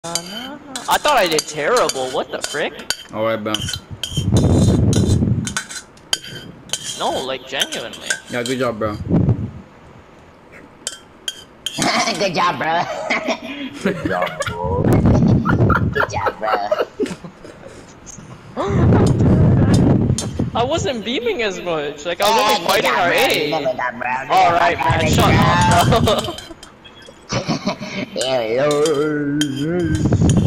I thought I did terrible. What the frick? Alright, bro. No, like genuinely. Yeah, good job, bro. Good job, bro. Good job, bro. Good job, bro. I wasn't beaming as much. Like, I was only fighting our A. Alright, man, shut up, bro. Hello.